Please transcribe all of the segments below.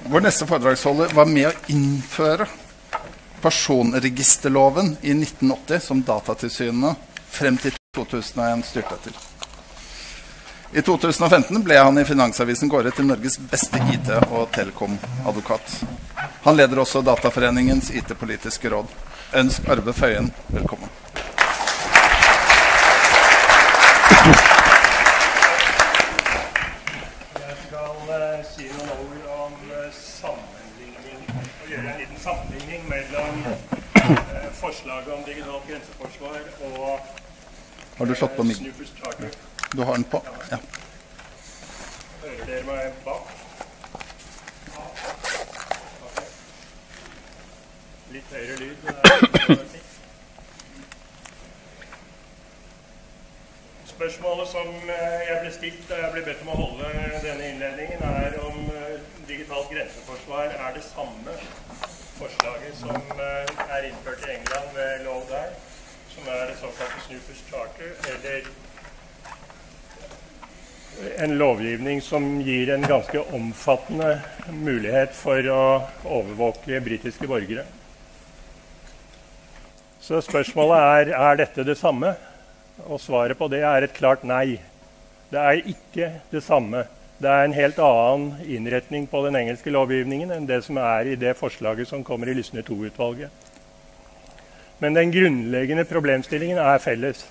Vår neste foredragsholder var med å innføre personregisterloven i 1980 som Datatilsynet frem til 2001 styrte etter. I 2015 ble han i Finansavisen kåret til Norges beste IT- og telekom-advokat. Han leder også Dataforeningens IT-politiske råd. Ønsk Arve Føyen velkommen. Jeg skal si noen ord om sammenligning, og gjøre en liten sammenligning mellom forslaget om digitalt grenseforsvar og Har du slått på mig? Snoopers Charter. Du har den på? Ja. Hører dere meg bak? Okay. Litt høyere lyd. Spørsmålet som jeg ble stilt da jeg ble bedt om å holde denne innledningen, er om digitalt grenseforsvar er det samme forslaget som er innført i England ved lov der, som er det såkalte Snoopers Charter, eller en lovgivning som gir en ganske omfattende mulighet for å overvåke britiske borgere. Så spørsmålet er dette det samme? Og svaret på det er et klart nei. Det er ikke det samme. Det er en helt annen innretning på den engelske lovgivningen enn det som er i det forslaget som kommer i Lysne II-utvalget. Men den grunnleggende problemstillingen er felles.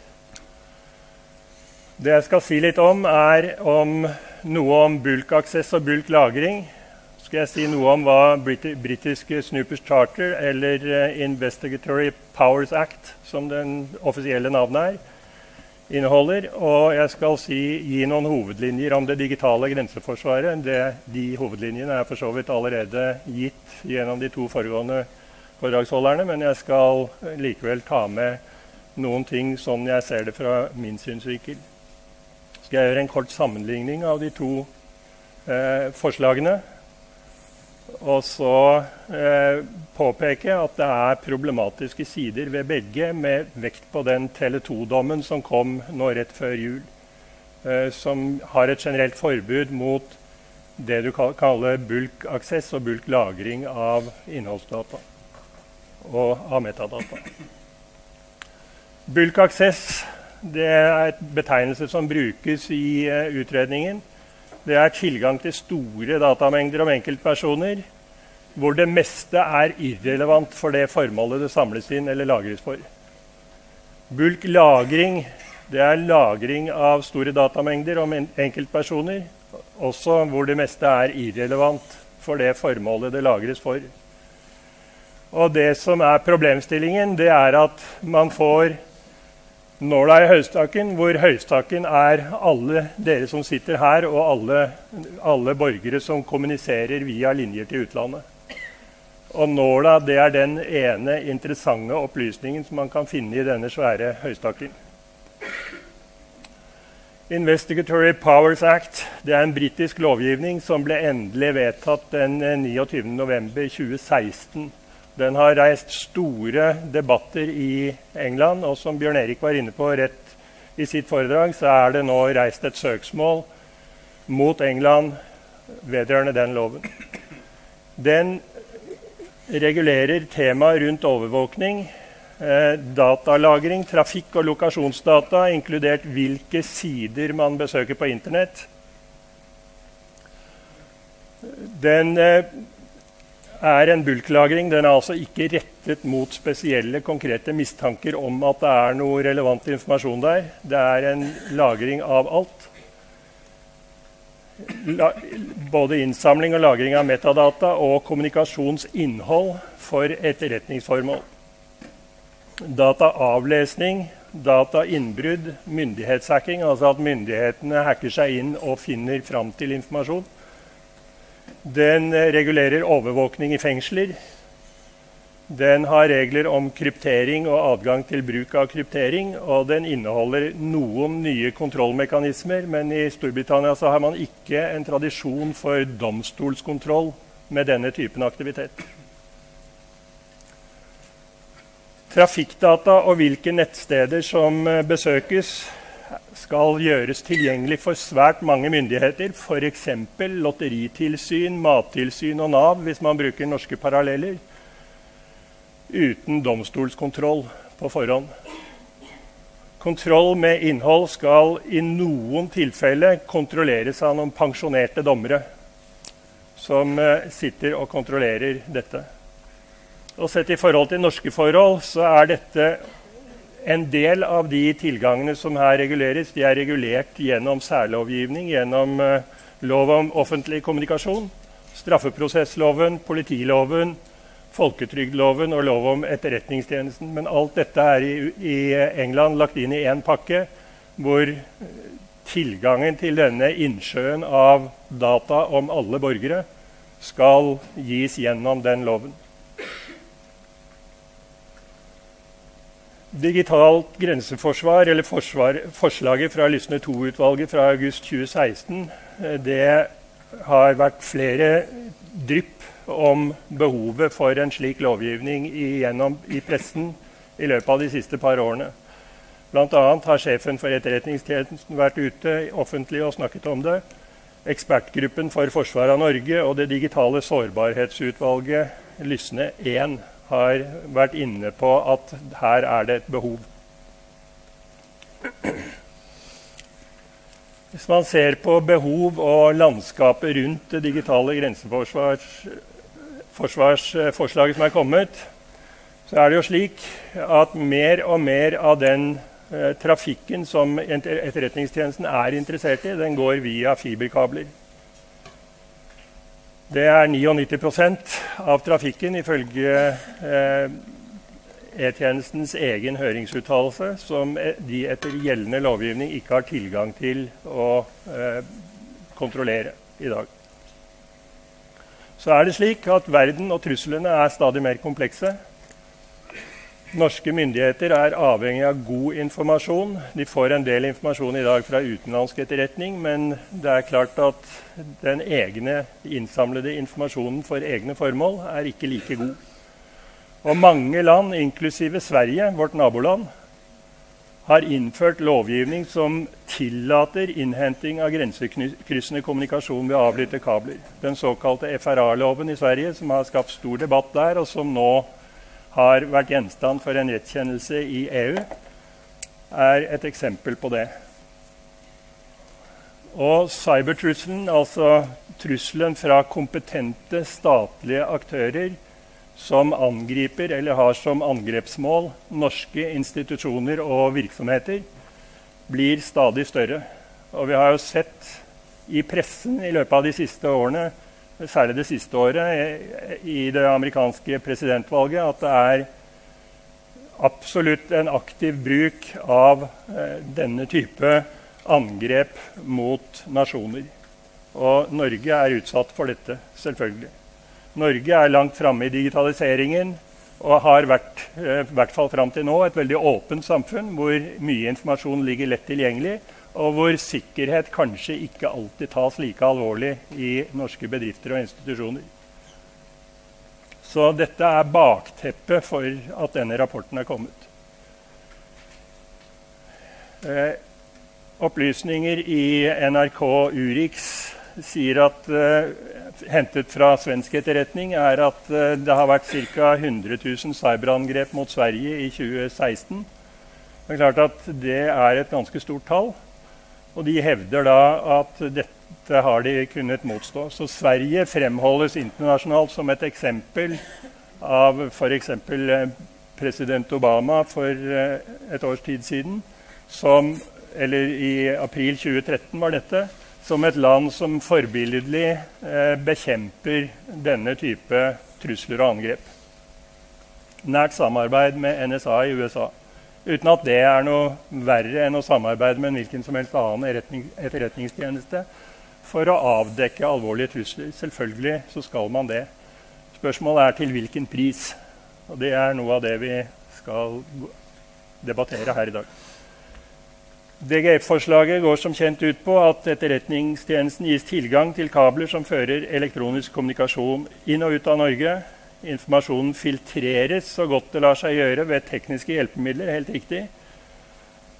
Det jeg skal si litt om, er noe om bulk-access og bulk-lagring. Skal jeg si noe om hva britiske Snoopers Charter, eller Investigatory Powers Act, som den offisielle navnet er, inneholder. Og jeg skal gi noen hovedlinjer om det digitale grenseforsvaret. De hovedlinjene er for så vidt allerede gitt gjennom de to foregående foredragsholderne, men jeg skal likevel ta med noen ting sånn jeg ser det fra min synsvinkel. Skal jeg gjøre en kort sammenligning av de to forslagene, og så påpeke at det er problematiske sider ved begge, med vekt på den Tele2-dommen som kom nå rett før jul, som har et generelt forbud mot det du kaller bulk-access og bulk-lagring av innholdsdata og av metadata. Bulk-access, det er et betegnelse som brukes i utredningen. Det er tilgang til store datamengder om enkeltpersoner, hvor det meste er irrelevant for det formålet det samles inn eller lagres for. Bulk-lagring, det er lagring av store datamengder om enkeltpersoner, også hvor det meste er irrelevant for det formålet det lagres for. Og det som er problemstillingen, det er at man får nåla i høystakken, hvor høystakken er alle dere som sitter her, og alle borgere som kommuniserer via linjer til utlandet. Og nåla, det er den ene interessante opplysningen som man kan finne i denne svære høystakken. Investigatory Powers Act, det er en britisk lovgivning som ble endelig vedtatt den 29. november 2016. Den har reist store debatter i England, og som Bjørn Erik var inne på rett i sitt foredrag, så er det nå reist et søksmål mot England vedrørende den loven. Den regulerer tema rundt overvåkning, datalagring, trafikk- og lokasjonsdata, inkludert hvilke sider man besøker på internett. Den er en bulklagring. Den er altså ikke rettet mot spesielle, konkrete mistanker om at det er noe relevant informasjon der. Det er en lagring av alt. Både innsamling og lagring av metadata og kommunikasjonsinnhold for etterretningsformål. Dataavlesning, datainnbrudd, myndighetshacking, altså at myndighetene hacker seg inn og finner fram til informasjon. Den regulerer overvåkning i fengsler. Den har regler om kryptering og adgang til bruk av kryptering, og den inneholder noen nye kontrollmekanismer, men i Storbritannia så har man ikke en tradisjon for domstolskontroll med denne typen aktivitet. Trafikkdata og hvilke nettsteder som besøkes skal gjøres tilgjengelig for svært mange myndigheter, for eksempel lotteritilsyn, mattilsyn og NAV, hvis man bruker norske paralleller, uten domstolskontroll på forhånd. Kontroll med innhold skal i noen tilfeller kontrolleres av noen pensjonerte dommere som sitter og kontrollerer dette. Og sett i forhold til norske forhold, så er dette en del av de tilgangene som her reguleres. De er regulert gjennom særlovgivning, gjennom lov om offentlig kommunikasjon, straffeprosessloven, politiloven, folketrygdloven og lov om etterretningstjenesten. Men alt dette er i England lagt inn i en pakke, hvor tilgangen til denne innsjøen av data om alle borgere skal gis gjennom den loven. Digitalt grenseforsvar, eller forslaget fra Lysne II-utvalget fra august 2016, det har vært flere drypp om behovet for en slik lovgivning i pressen i løpet av de siste par årene. Blant annet har sjefen for etterretningstjenesten vært ute offentlig og snakket om det. Ekspertgruppen for Forsvaret av Norge og det digitale sårbarhetsutvalget Lysne 1 har vært inne på at her er det et behov. Hvis man ser på behov og landskapet rundt det digitale grenseforsvarsforslaget som er kommet, så er det jo slik at mer og mer av den trafikken som etterretningstjenesten er interessert i, den går via fiberkabler. Det er 99% av trafikken ifølge E-tjenestens egen høringsuttalelse, som de etter gjeldende lovgivning ikke har tilgang til å kontrollere i dag. Så er det slik at verden og truslene er stadig mer komplekse. Norske myndigheter er avhengig av god informasjon. De får en del informasjon i dag fra utenlandsk etterretning, men det er klart at den egne innsamlede informasjonen for egne formål er ikke like god. Og mange land, inklusive Sverige, vårt naboland, har innført lovgivning som tillater innhenting av grensekryssende kommunikasjon ved å avlytte kabler. Den såkalte FRA-loven i Sverige, som har skapt stor debatt der, og som nå har vært gjenstand for en rettskjennelse i EU, er et eksempel på det. Og cybertrusselen, altså trusselen fra kompetente statlige aktører som angriper eller har som angrepsmål norske institusjoner og virksomheter, blir stadig større. Og vi har jo sett i pressen i løpet av de siste årene, særlig det siste året i det amerikanske presidentvalget, at det er absolutt en aktiv bruk av denne type angrep mot nasjoner. Og Norge er utsatt for dette, selvfølgelig. Norge er langt fremme i digitaliseringen og har vært, i hvert fall frem til nå, et veldig åpent samfunn hvor mye informasjon ligger lett tilgjengelig, og hvor sikkerhet kanskje ikke alltid tas like alvorlig i norske bedrifter og institusjoner. Så dette er bakteppet for at denne rapporten er kommet. Opplysninger i NRK Urix sier at, hentet fra svensk etterretning, er at det har vært ca. 100 000 cyberangrep mot Sverige i 2016. Det er klart at det er et ganske stort tall. Og de hevder da at dette har de kunnet motstå. Så Sverige fremholdes internasjonalt som et eksempel av for eksempel president Obama for et års tid siden, eller i april 2013 var dette, som et land som forbilledlig bekjemper denne type trusler og angrep. Nært samarbeid med NSA i USA. Uten at det er noe verre enn å samarbeide med en hvilken som helst annen etterretningstjeneste for å avdekke alvorlige trusler. Selvfølgelig så skal man det. Spørsmålet er til hvilken pris. Og det er noe av det vi skal debattere her i dag. DGF-forslaget går som kjent ut på at etterretningstjenesten gis tilgang til kabler som fører elektronisk kommunikasjon inn og ut av Norge. Informasjonen filtreres så godt det lar seg gjøre ved tekniske hjelpemidler, helt riktig.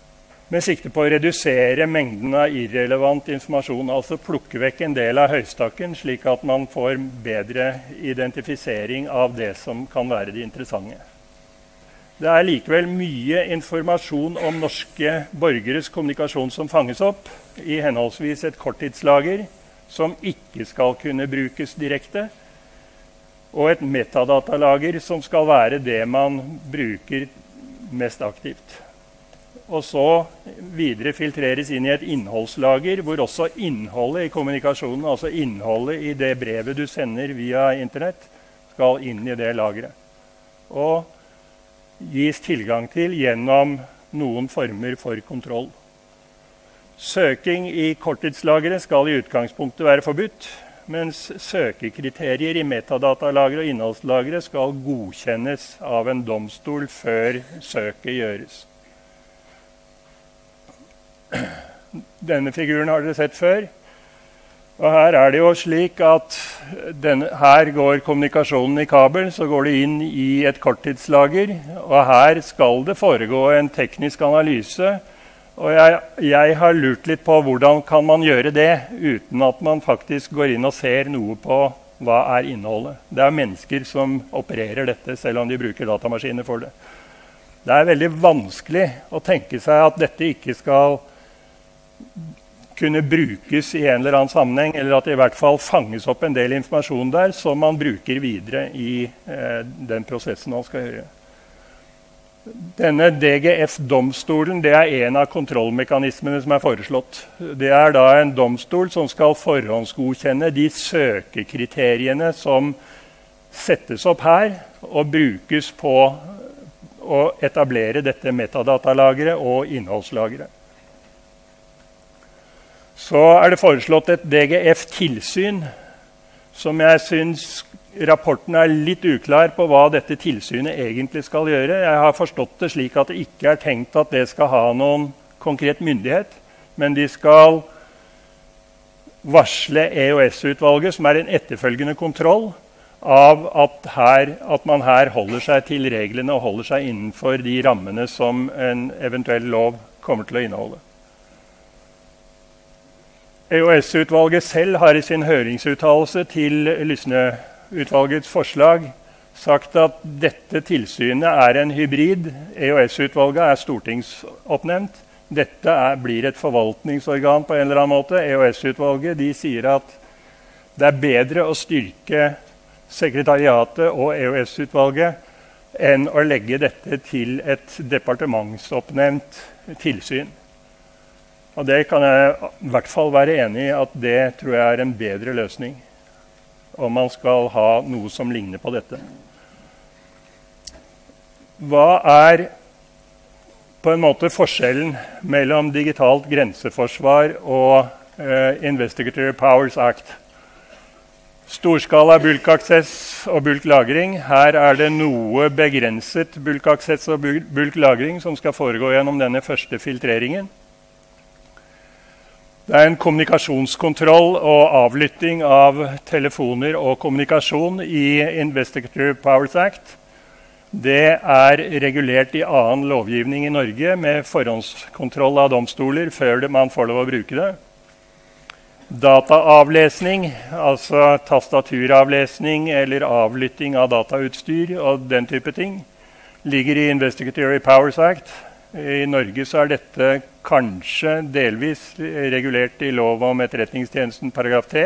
med sikte på å redusere mengden av irrelevant informasjon, altså plukke vekk en del av høystakken, slik at man får bedre identifisering av det som kan være det interessante. Det er likevel mye informasjon om norske borgeres kommunikasjon som fanges opp i henholdsvis et korttidslager, som ikke skal kunne brukes direkte, og et metadatalager som skal være det man bruker mest aktivt. Og så videre filtreres inn i et innholdslager, hvor også innholdet i kommunikasjonen, altså innholdet i det brevet du sender via internett, skal inn i det lageret. Og gis tilgang til gjennom noen former for kontroll. Søking i korttidslageret skal i utgangspunktet være forbudt, mens søkekriterier i metadatalager og innholdslageret skal godkjennes av en domstol før søket gjøres. Denne figuren har dere sett før. Og her er det jo slik at her går kommunikasjonen i kabel, så går det inn i et korttidslager, og her skal det foregå en teknisk analyse. Og jeg har lurt litt på hvordan kan man gjøre det uten at man faktisk går inn og ser noe på hva er innholdet. Det er mennesker som opererer dette, selv om de bruker datamaskiner for det. Det er veldig vanskelig å tenke seg at dette ikke skal kunne brukes i en eller annen sammenheng, eller at det i hvert fall fanges opp en del informasjon der som man bruker videre i den prosessen man skal gjøre. Denne DGF-domstolen det er en av kontrollmekanismene som er foreslått. Det er da en domstol som skal forhåndsgodkjenne de søkekriteriene som settes opp her og brukes på å etablere dette metadatalageret og innholdslageret. Så er det foreslått et DGF-tilsyn, som jeg synes rapporten er litt uklar på hva dette tilsynet egentlig skal gjøre. Jeg har forstått det slik at det ikke er tenkt at det skal ha noen konkret myndighet, men de skal varsle EOS-utvalget, som er en etterfølgende kontroll, av at man her holder seg til reglene og holder seg innenfor de rammene som en eventuell lov kommer til å inneholde. EOS-utvalget selv har i sin høringsuttalelse til Lysne-utvalgets forslag sagt at dette tilsynet er en hybrid. EOS-utvalget er stortingsoppnevnt. Dette blir et forvaltningsorgan på en eller annen måte. EOS-utvalget sier at det er bedre å styrke sekretariatet og EOS-utvalget enn å legge dette til et departementsoppnevnt tilsyn. Og det kan jeg i hvert fall være enig i at det tror jeg er en bedre løsning om man skal ha noe som ligner på dette. Hva er på en måte forskjellen mellom digitalt grenseforsvar og Investigatory Powers Act? Storskala bulkaksess og bulklagring. Her er det noe begrenset bulkaksess og bulklagring som skal foregå gjennom denne første filtreringen. Det er en kommunikasjonskontroll og avlytting av telefoner og kommunikasjon i Investigatory Powers Act. Det er regulert i annen lovgivning i Norge med forhåndskontroll av domstoler før man får lov å bruke det. Dataavlesning, altså tastaturavlesning eller avlytting av datautstyr og den type ting, ligger i Investigatory Powers Act. I Norge så er dette kanskje delvis regulert i lov om etterretningstjenesten paragraf 3.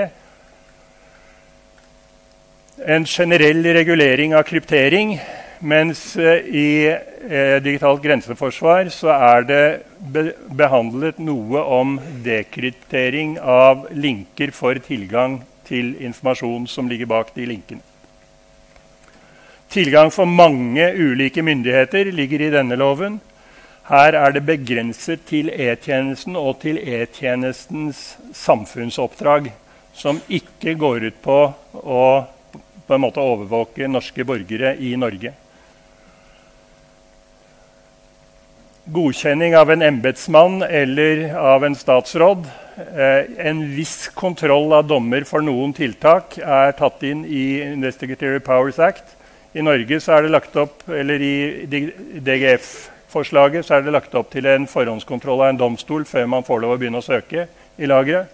En generell regulering av kryptering, mens i digitalt grenseforsvar så er det behandlet noe om dekryptering av linker for tilgang til informasjon som ligger bak de linkene. Tilgang for mange ulike myndigheter ligger i denne loven. Her er det begrenset til E-tjenesten og til E-tjenestens samfunnsoppdrag, som ikke går ut på å på en måte overvåke norske borgere i Norge. Godkjenning av en embetsmann eller av en statsråd. En viss kontroll av dommer for noen tiltak er tatt inn i Investigatory Powers Act. I Norge så er det lagt opp, eller i DGF lovforslaget så det lagt opp til en forhåndskontroll av en domstol før man får lov å begynne å søke i lageret.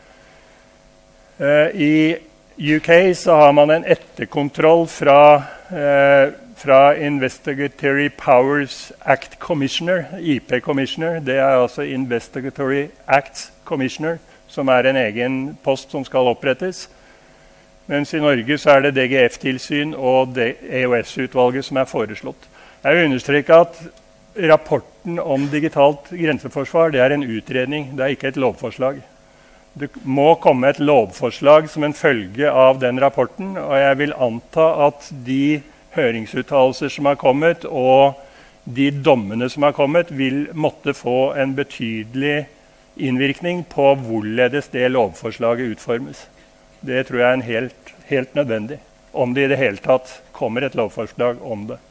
I UK så har man en etterkontroll fra Investigatory Powers Act Commissioner, IP Commissioner. Det altså Investigatory Acts Commissioner, som en egen post som skal opprettes. Mens i Norge så det DGF-tilsyn og EOS-utvalget som foreslått. Jeg vil understreke at rapporten om digitalt grenseforsvar det en utredning, det ikke et lovforslag. Det må komme et lovforslag som en følge av den rapporten, og jeg vil anta at de høringsuttalelser som har kommet, og de dommene som har kommet, vil måtte få en betydelig innvirkning på hvorledes det lovforslaget utformes. Det tror jeg helt nødvendig, om det i det hele tatt kommer et lovforslag om det.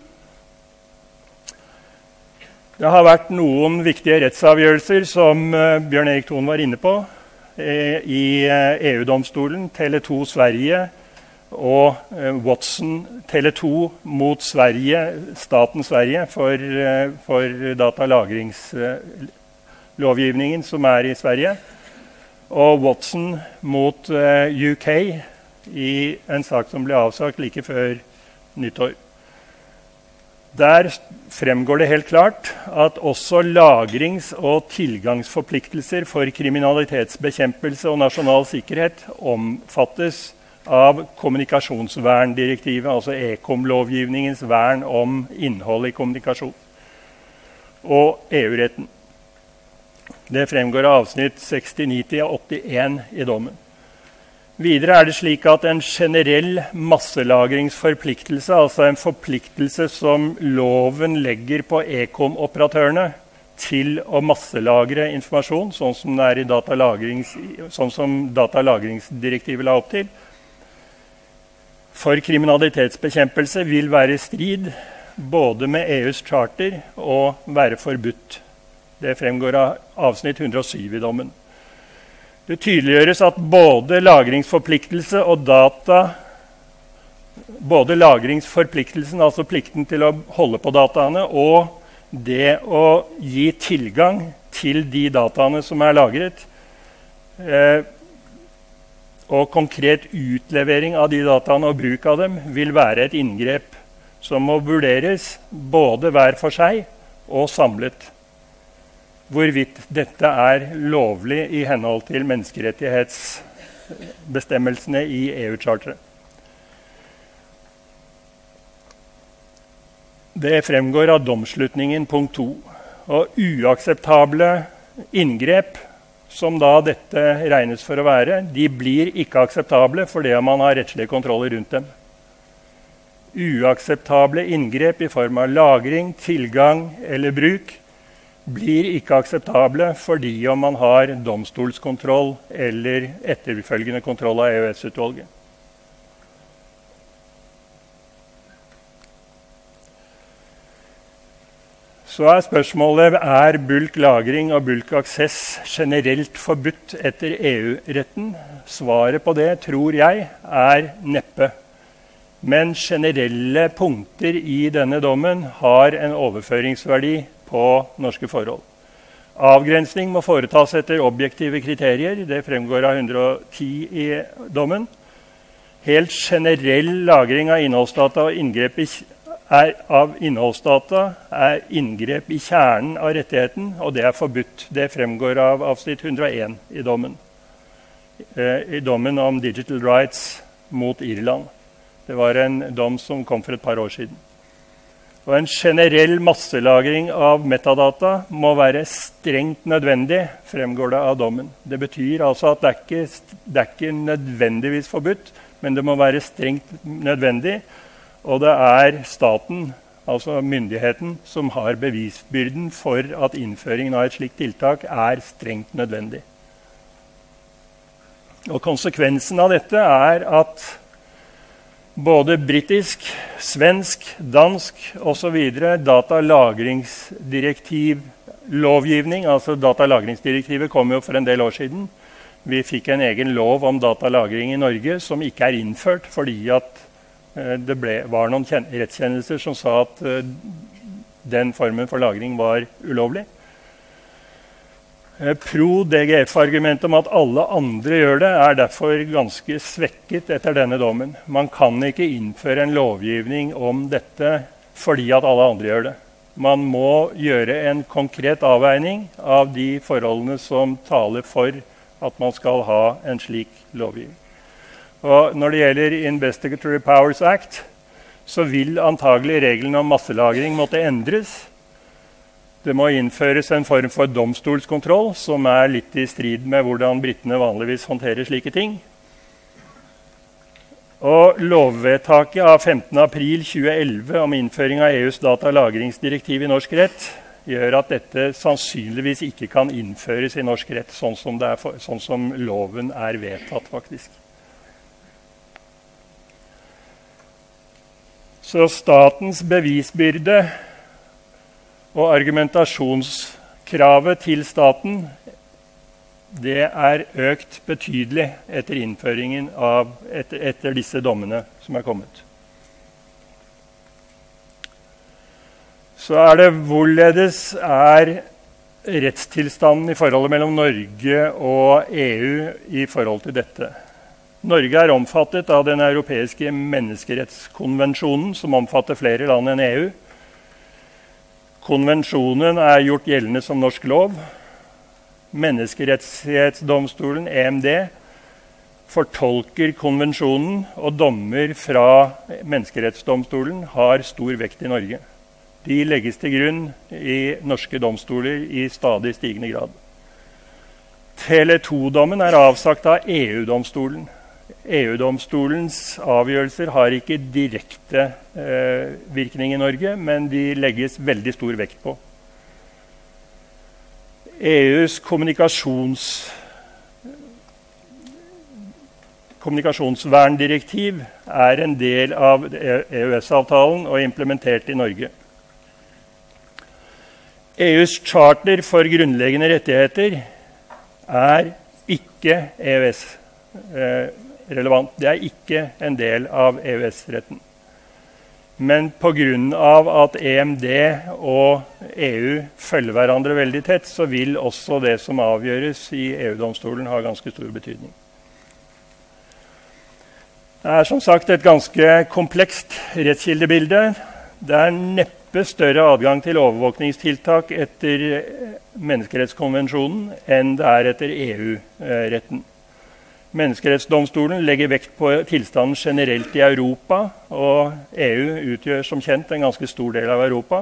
Det har vært noen viktige rettsavgjørelser som Bjørn Erik Thon var inne på, i EU-domstolen, Tele2 Sverige og Watson Tele2 mot Sverige, staten Sverige for datalagringslovgivningen som i Sverige, og Watson mot UK i en sak som ble avsagt like før nyttår. Der fremgår det helt klart at også lagrings- og tilgangsforpliktelser for kriminalitetsbekjempelse og nasjonal sikkerhet omfattes av kommunikasjonsverndirektivet, altså ECOM-lovgivningens vern om innhold i kommunikasjon, og EU-retten. Det fremgår av avsnitt 69-81 i dommen. Videre det slik at en generell masselagringsforpliktelse, altså en forpliktelse som loven legger på ECOM-operatørene til å masselagre informasjon, sånn som det sånn som datalagringsdirektivet la opp til, for kriminalitetsbekjempelse vil være i strid både med EUs charter og være forbudt. Det fremgår av avsnitt 107 i dommen. Det tydeliggjøres at både lagringsforpliktelse og både lagringsforpliktelsen, altså plikten til å holde på dataene, og det å gi tilgang til de dataene som lagret, og konkret utlevering av de dataene og bruk av dem, vil være et inngrep som må vurderes både hver for seg og samlet. Hvorvidt dette lovlig i henhold til menneskerettighetsbestemmelsene i EU-charteret. Det fremgår av domslutningen punkt 2. Og uakseptable inngrep, som da dette regnes for å være, de blir ikke akseptable fordi man har rettslige kontroller rundt dem. Uakseptable inngrep i form av lagring, tilgang eller bruk blir ikke akseptable fordi om man har domstolskontroll eller etterfølgende kontroll av EØS-utvalget. Så spørsmålet, bulk lagring og bulk access generelt forbudt etter EU-retten? Svaret på det, tror jeg, neppe. Men generelle punkter i denne dommen har en overføringsverdi på norske forhold. Avgrensning må foretas etter objektive kriterier. Det fremgår av 110 i dommen. Helt generell lagring av innholdsdata og inngrep inngrep i kjernen av rettigheten, og det forbudt. Det fremgår av avsnitt 101 i dommen. I dommen om digital rights mot Irland. Det var en dom som kom for et par år siden. Og en generell masselagring av metadata må være strengt nødvendig, fremgår det av dommen. Det betyr altså at det ikke nødvendigvis forbudt, men det må være strengt nødvendig, og det staten, altså myndigheten, som har bevisbyrden for at innføringen av et slikt tiltak strengt nødvendig. Og konsekvensen av dette at både britisk, svensk, dansk og så videre datalagringsdirektivlovgivning, altså datalagringsdirektivet kom jo for en del år siden. Vi fikk en egen lov om datalagring i Norge som ikke innført fordi at det var noen rettskjennelser som sa at den formen for lagring var ulovlig. Pro-DGF-argumentet om at alle andre gjør det, er derfor ganske svekket etter denne dommen. Man kan ikke innføre en lovgivning om dette fordi at alle andre gjør det. Man må gjøre en konkret avveining av de forholdene som taler for at man skal ha en slik lovgivning. Og når det gjelder Investigatory Powers Act, så vil antagelig reglene om masselagring måtte endres. Det må innføres en form for domstolskontroll, som er litt i strid med hvordan britene vanligvis håndterer slike ting. Og lovvedtaket av 15. april 2011 om innføring av EUs datalagringsdirektiv i norsk rett gjør at dette sannsynligvis ikke kan innføres i norsk rett sånn som loven er vedtatt, faktisk. Så statens bevisbyrde og argumentasjonskravet til staten, det er økt betydelig etter innføringen etter disse dommene som er kommet. Så er det hvorledes er rettstilstanden i forholdet mellom Norge og EU i forhold til dette. Norge er omfattet av den europeiske menneskerettskonvensjonen, som omfatter flere land enn EU. Konvensjonen er gjort gjeldende som norsk lov. Menneskerettighetsdomstolen, EMD, fortolker konvensjonen, og dommer fra menneskerettsdomstolen har stor vekt i Norge. De legges til grunn i norske domstoler i stadig stigende grad. Tele2-dommen er avsagt av EU-domstolen. EU-domstolens avgjørelser har ikke direkte virkning i Norge, men de legges veldig stor vekt på. EUs kommunikasjonsverndirektiv er en del av EØS-avtalen og implementert i Norge. EUs charter for grunnleggende rettigheter er ikke EØS-relevant. Det er ikke en del av EØS-retten. Men på grunn av at EMD og EU følger hverandre veldig tett, så vil også det som avgjøres i EU-domstolen ha ganske stor betydning. Det er som sagt et ganske komplekst rettskildebilde. Det er neppe større adgang til overvåkningstiltak etter menneskerettskonvensjonen enn det er etter EU-retten. Menneskerettsdomstolen legger vekt på tilstanden generelt i Europa, og EU utgjør som kjent en ganske stor del av Europa.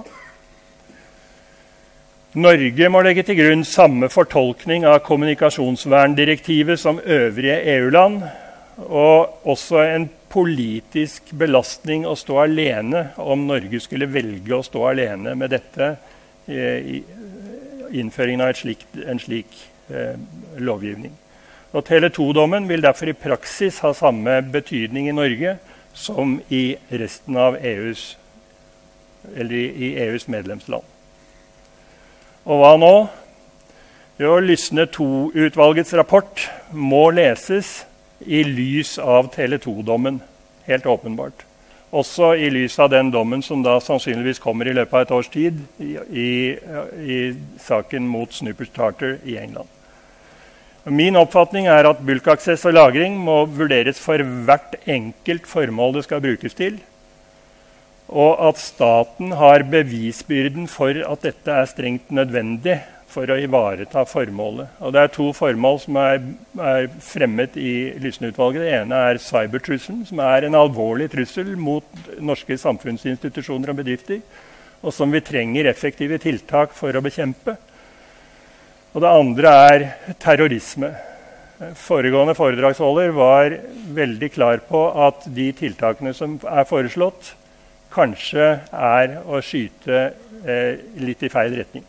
Norge må legge til grunn samme fortolkning av kommunikasjonsverndirektivet som øvrige EU-land, og også en politisk belastning å stå alene om Norge skulle velge å stå alene med dette i innføringen av en slik lovgivning. Og Tele2-dommen vil derfor i praksis ha samme betydning i Norge som i resten av EUs medlemsland. Og hva nå? Jo, Lysne II-utvalgets rapport må leses i lys av Tele2-dommen, helt åpenbart. Også i lys av den dommen som da sannsynligvis kommer i løpet av et års tid i saken mot Snoopers Charter i England. Min oppfatning er at bulkaksess og lagring må vurderes for hvert enkelt formål det skal brukes til, og at staten har bevisbyrden for at dette er strengt nødvendig for å ivareta formålet. Og det er to formål som er fremmet i Lysne-utvalget. Det ene er cybertrusselen, som er en alvorlig trussel mot norske samfunnsinstitusjoner og bedrifter, og som vi trenger effektive tiltak for å bekjempe. Og det andre er terrorisme. Foregående foredragsholder var veldig klar på at de tiltakene som er foreslått, kanskje er å skyte litt i feil retning.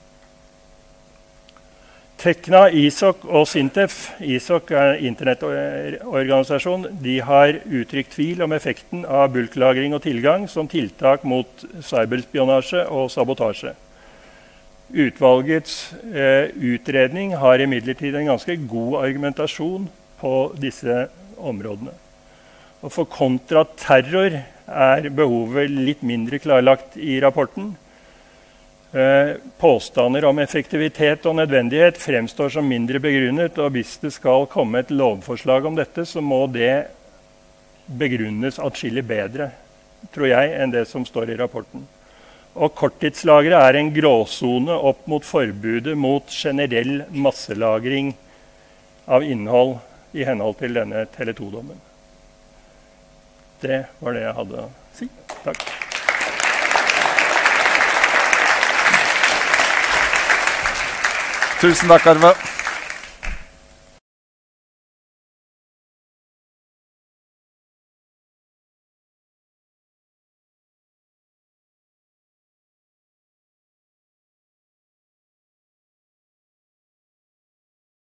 Tekna, ISOC og Sintef, ISOC er en internettorganisasjon, de har uttrykt tvil om effekten av bulklagring og tilgang som tiltak mot cyberspionasje og sabotasje. Utvalgets utredning har imidlertid en ganske god argumentasjon på disse områdene. Og for kontraterror er behovet litt mindre klarlagt i rapporten. påstander om effektivitet og nødvendighet fremstår som mindre begrunnet, og hvis det skal komme et lovforslag om dette, så må det begrunnes atskillig bedre, tror jeg, enn det som står i rapporten. Og korttidslagre er en gråzone opp mot forbudet mot generell masselagring av innhold i henhold til denne Tele2-dommen. Det var det jeg hadde å si. Takk. Tusen takk, Arve.